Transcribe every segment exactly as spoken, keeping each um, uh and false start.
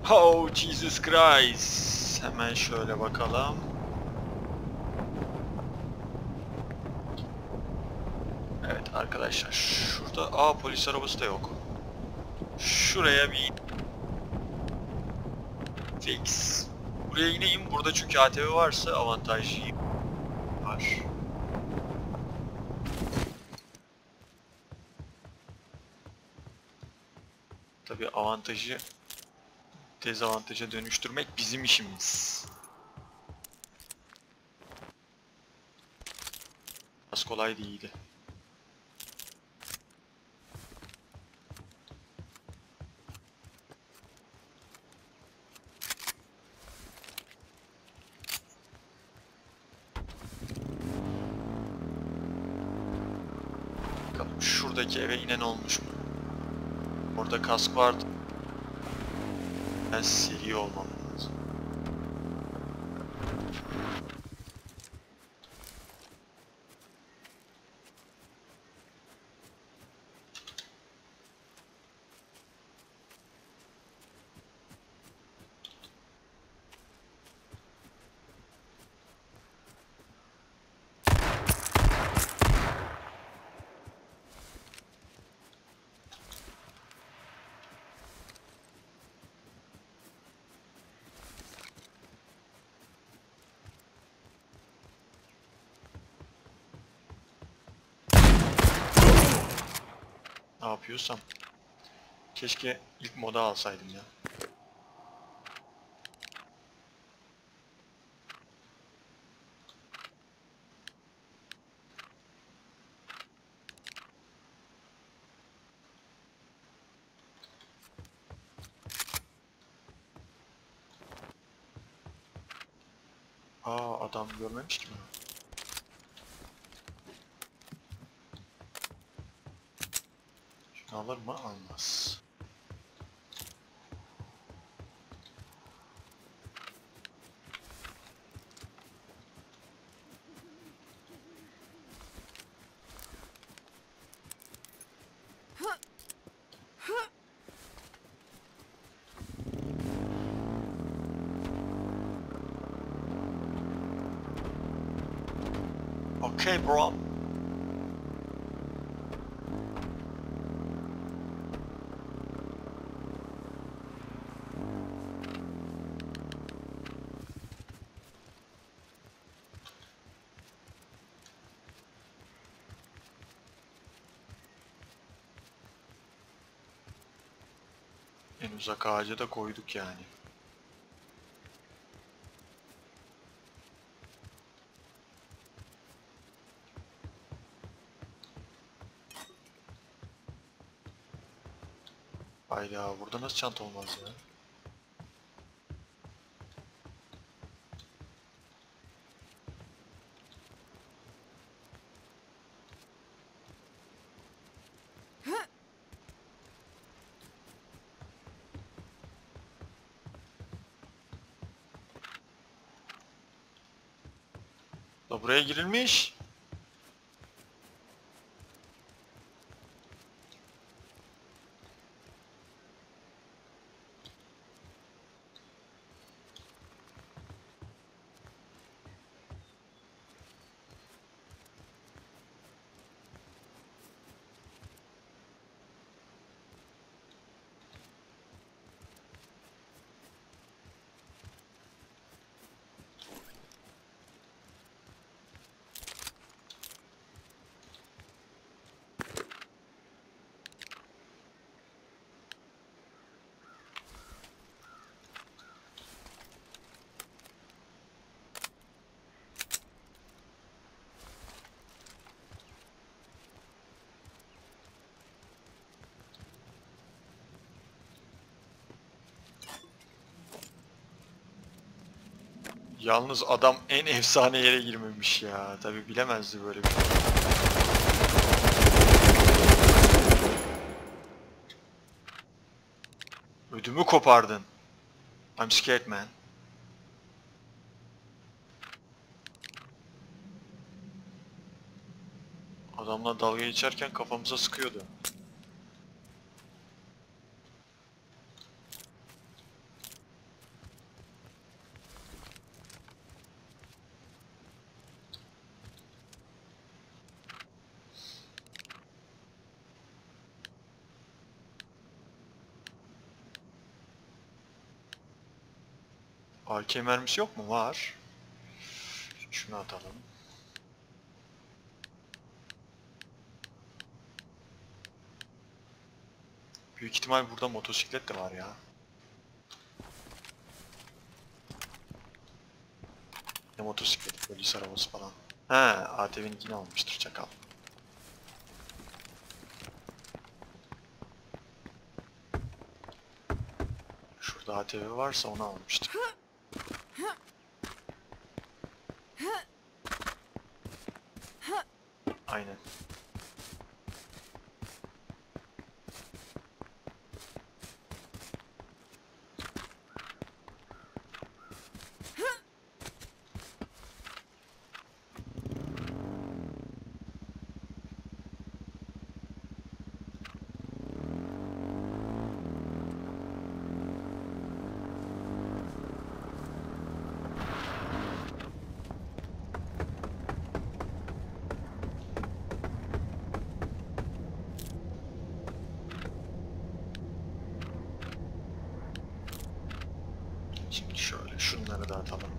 Oh Jesus Christ. Hemen şöyle bakalım. Evet arkadaşlar, şurada aa polis arabası da yok. Şuraya bir fix. Buraya ineyim. Burada çünkü A T V varsa avantajlı var. Tabii avantajı dezavantaja dönüştürmek bizim işimiz. Az kolay değildi. Bakalım şuradaki eve inen olmuş mu? Orada kask vardı. Ben seri olmam lazım. Ne yapıyorsam. Keşke ilk moda alsaydım ya. Aa adam görmemiş ki bunu. Şunu alır mı? Almaz. Okay bro. En uzak ağaca da koyduk yani. Hayda, burada nasıl çanta olmaz ya? Da buraya girilmiş. Yalnız adam en efsane yere girmemiş ya. Tabi bilemezdi böyle bir şey. Ödümü kopardın. I'm scared man. Adamla dalga geçerken kafamıza sıkıyordu. A K mermisi yok mu? Var. Şunu atalım. Büyük ihtimal burada motosiklet de var ya. Ne motosiklet, polis arabası falan. He, A T V'ninkini almıştır çakal. Şurada A T V varsa onu almıştır. Aynen. Şimdi şöyle şunları da atalım.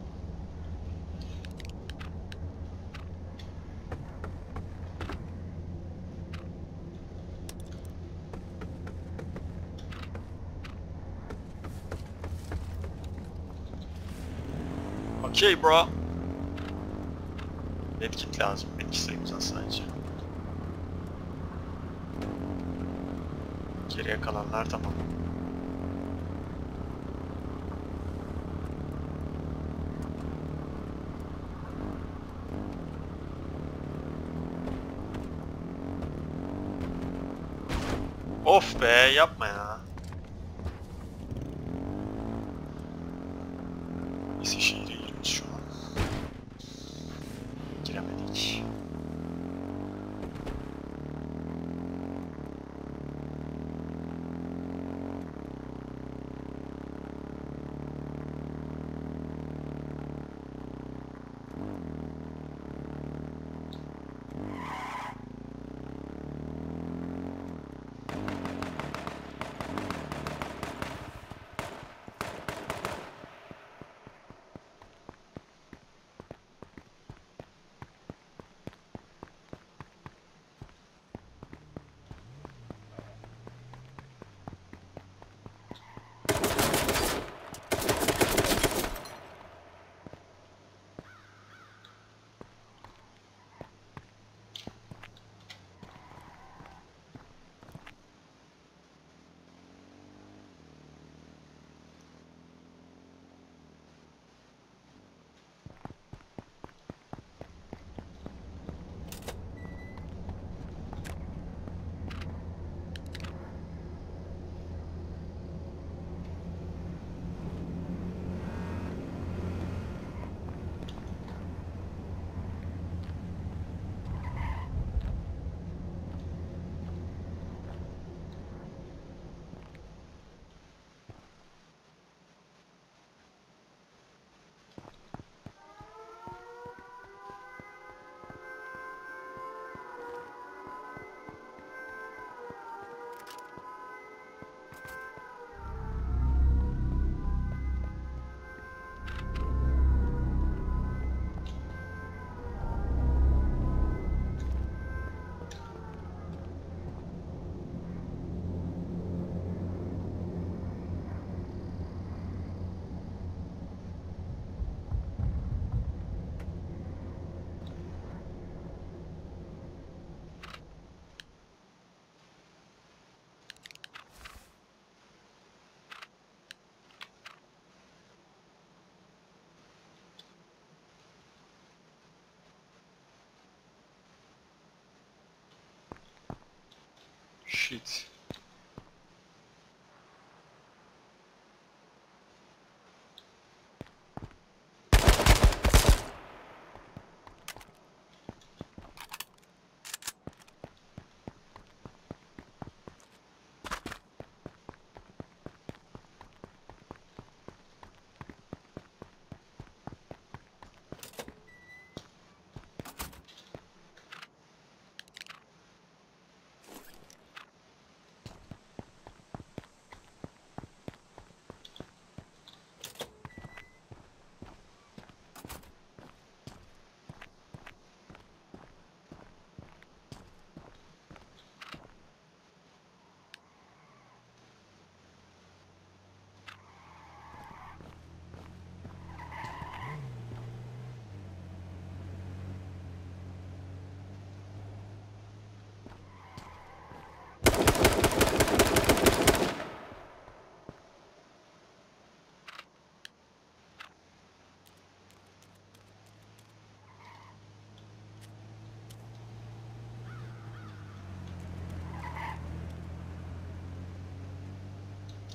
Okay bro. Medkit lazım. Medkit sayımızdan sadece. Geriye kalanlar tamam. Of be, yapma ya. Eskişehir'e giriyoruz şu an. Giremedik. Shit.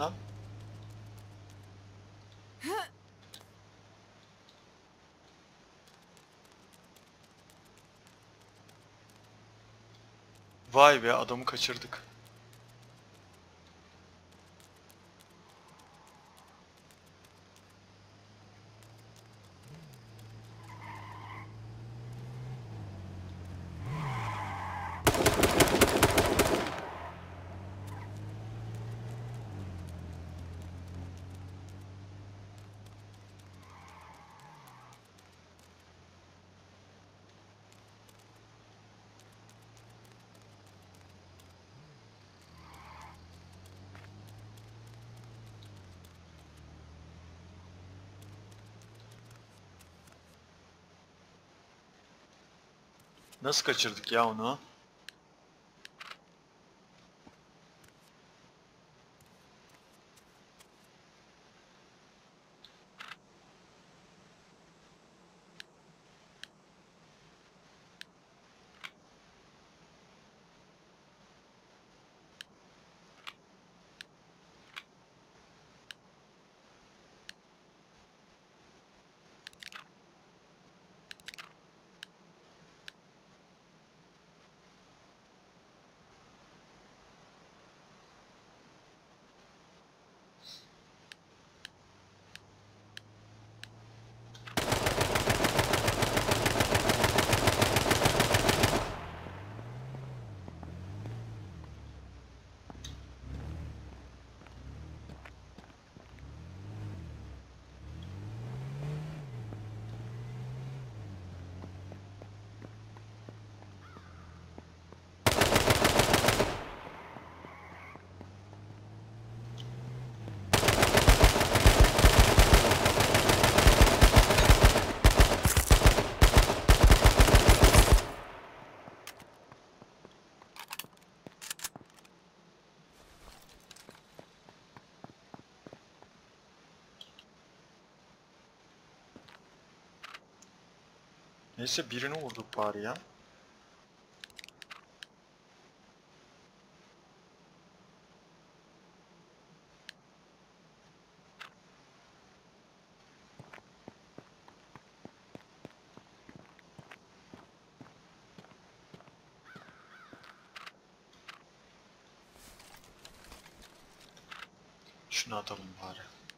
lan? Vay be, adamı kaçırdık. Nasıl kaçırdık ya onu? Neyse, birini vurduk bari ya. Şunu atalım bari.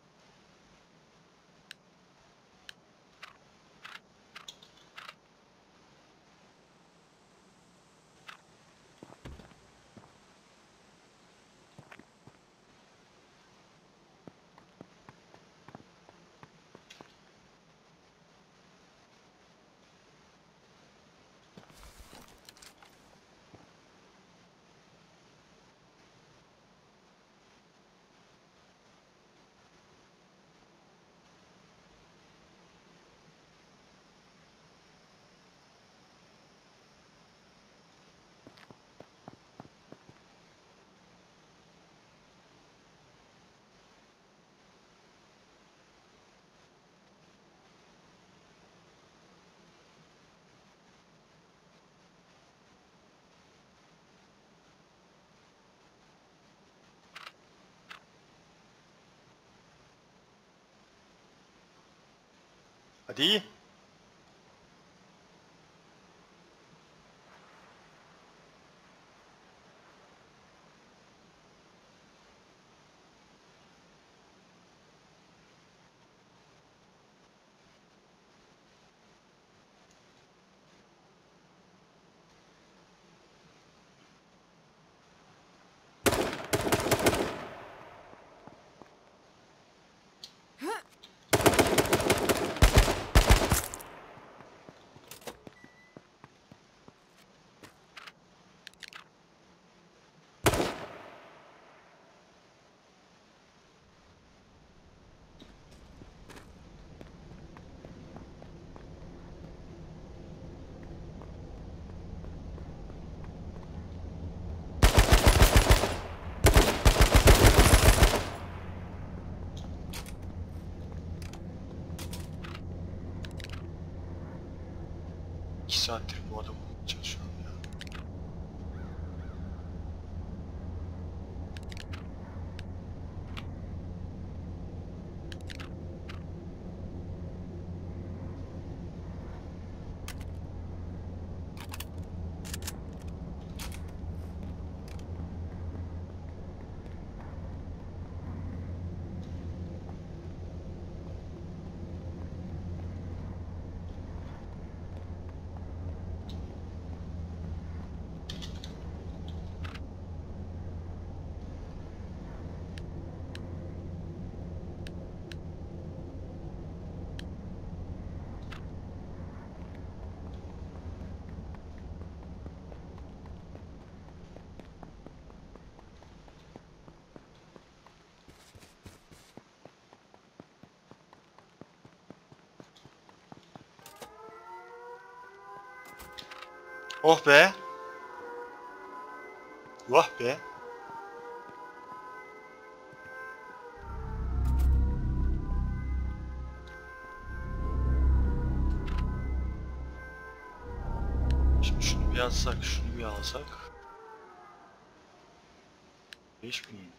Hadi. Oh be. Vah be. Şimdi şunu bir alsak, şunu bir alsak. beş bin.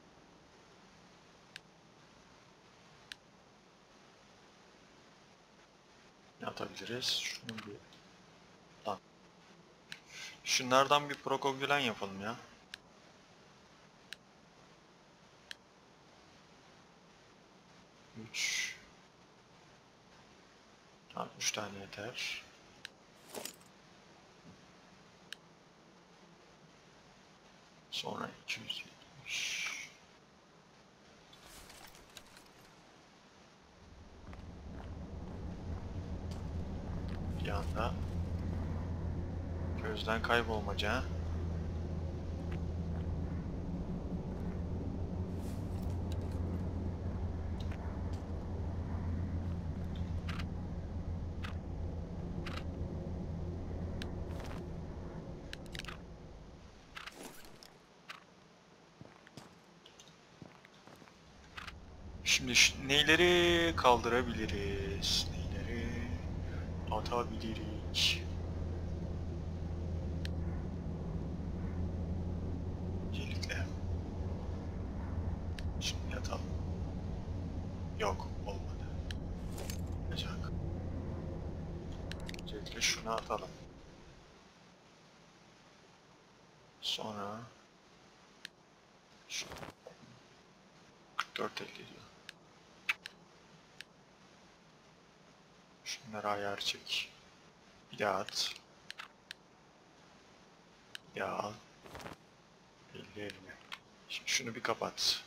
Ne atabiliriz? Şunu bir... Lan. Şunlardan bir prokogülen yapalım ya. üç. Tamam, üç tane yeter. Sonra iki yüz yetmiş. Bir anda gözden kaybolmaca. Şimdi şu- neyleri kaldırabiliriz? Neyleri atabiliriz? Öncelikle şunu yatalım. Yok, olmadı. Olacak. Öncelikle şunu atalım. Sonra şu kırk dört elli diyor. Şunları ayar çek. Bir daha at. Bir daha al. elli elli. Şimdi şunu bir kapat.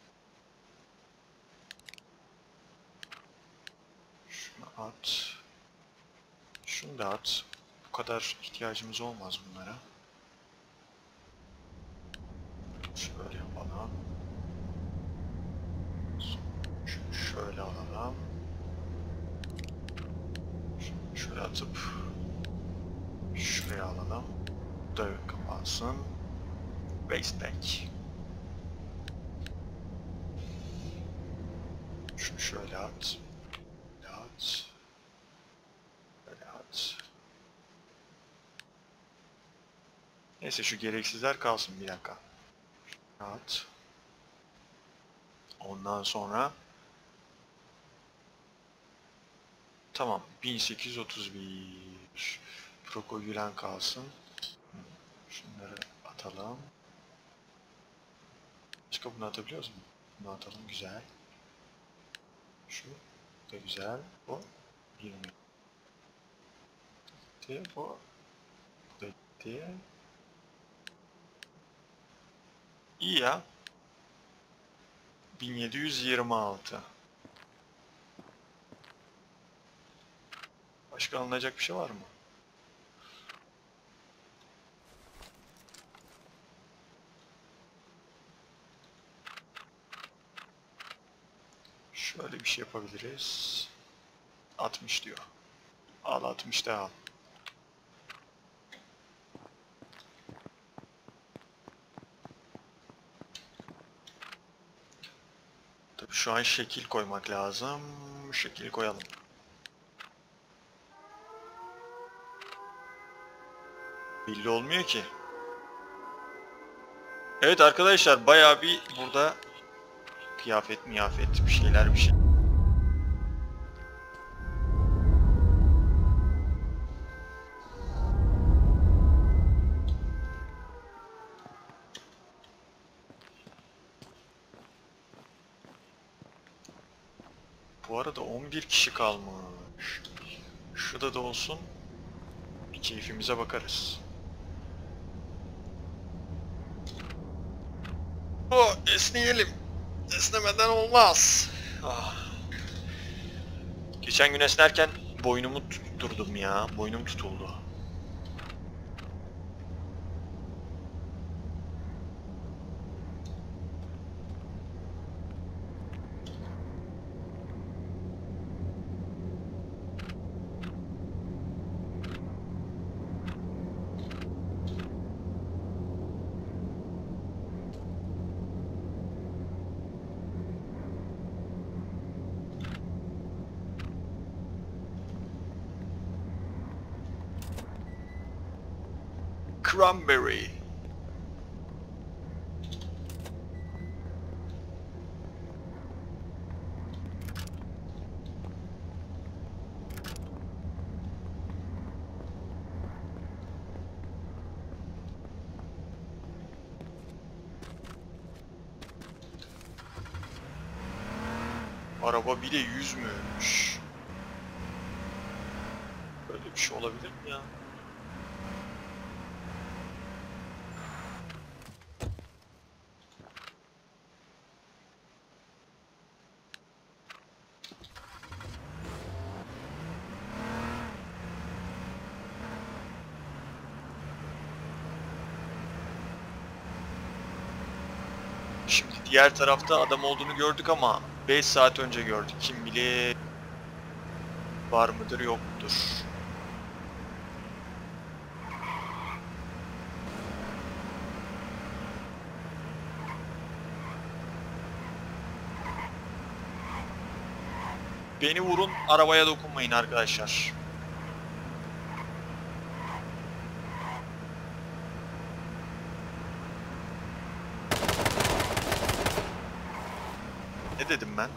Şunu at. Şunu da at. Bu kadar ihtiyacımız olmaz bunlara. Şöyle yapalım. Şunu şöyle alalım. Şunu şöyle atıp şuraya alalım. Bu da kapansın. Waste bank. Şunu şöyle at. Böyle at. Böyle at. Neyse şu gereksizler kalsın bir dakika. At. Ondan sonra tamam, bin sekiz yüz otuz bir prokogülen kalsın. Şunları atalım. Başka bunu atabiliyoruz mu? Bunu atalım, güzel. Şu da güzel. Bu yirmi. Gitti. Bu da gitti. İyi ya. bin yedi yüz yirmi altı. Başka alınacak bir şey var mı? Şöyle bir şey yapabiliriz. altmış diyor. Al altmış da al. Tabii şu an şekil koymak lazım. Şekil koyalım. Belli olmuyor ki. Evet arkadaşlar, bayağı bir burada kıyafet miyafet bir şeyler bir şey. Bu arada on bir kişi kalmış. Şurada da olsun. Bir keyfimize bakarız. O esneyelim. Esnemeden olmaz. Ah. Geçen gün esnerken boynumu tutturdum ya. Boynum tutuldu. Cranberry. Araba bile yüzmüyormuş. Böyle bir şey olabilir mi ya? Şimdi diğer tarafta adam olduğunu gördük ama beş saat önce gördük. Kim bilir var mıdır yok mudur. Beni vurun, arabaya dokunmayın arkadaşlar. Ne dedim ben?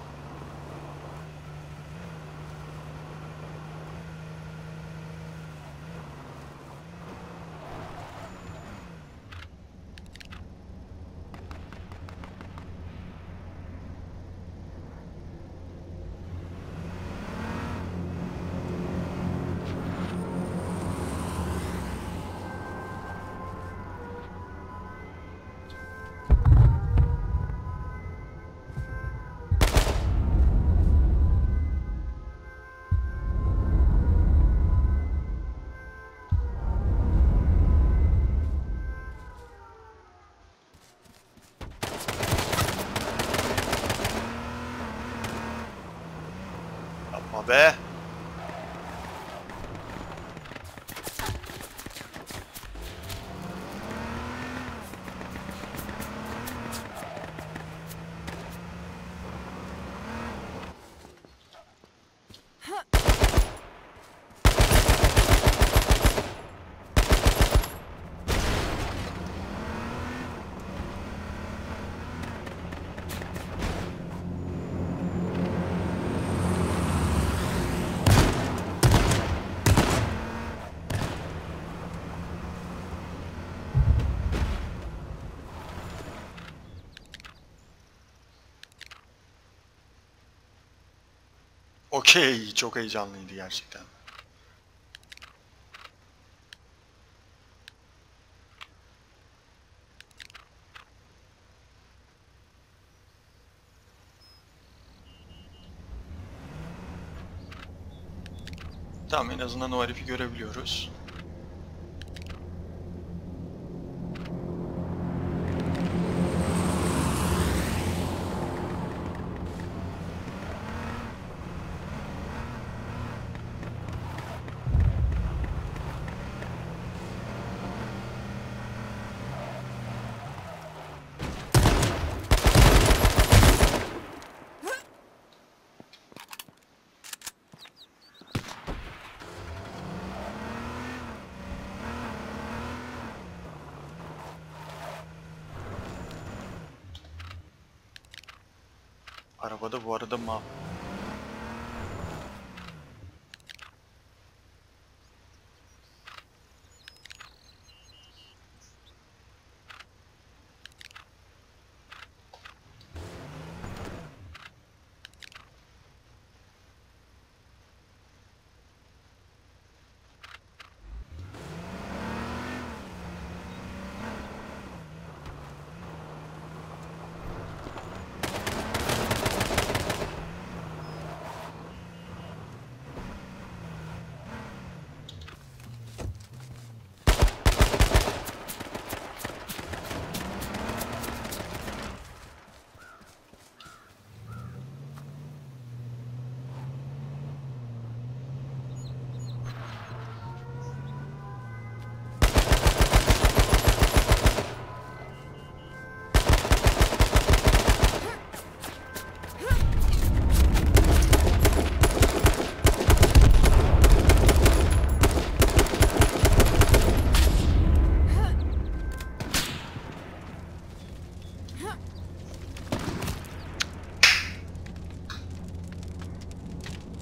Yapma be. Okey, çok heyecanlıydı gerçekten. Tamam, en azından o herifi görebiliyoruz. Arabada bu arada ma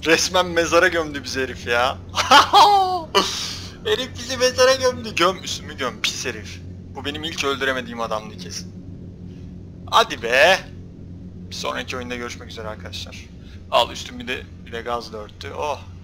Resmen mezara gömdü bizi herif ya. Herif bizi mezara gömdü. Göm üstümü göm pis herif. Bu benim ilk öldüremediğim adamdı kesin. Hadi be. Bir sonraki oyunda görüşmek üzere arkadaşlar. Al üstümü de bir de gazla örttü. Oh.